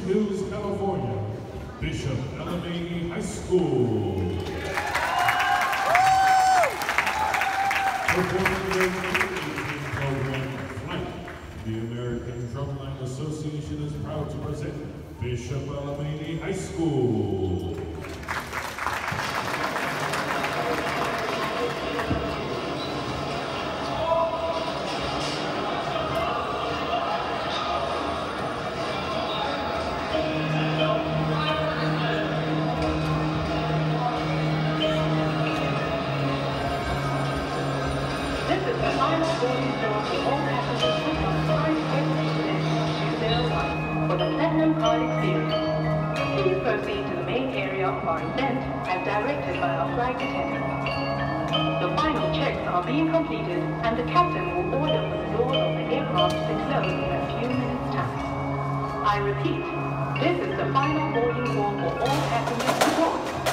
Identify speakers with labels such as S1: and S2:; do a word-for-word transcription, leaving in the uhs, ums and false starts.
S1: Hills, California, Bishop Alemany High School. Performing their eighteen program Flight, the American Drumline Association is proud to present Bishop Alemany High School.
S2: This is the final boarding door for all passengers who come flying two zero one for the Platinum Card Experience. Please proceed to the main area of our event as directed by our flight attendant. The final checks are being completed and the captain will order for the doors of the aircraft to close in a few minutes' time. I repeat, this is the final boarding call for all passengers aboard.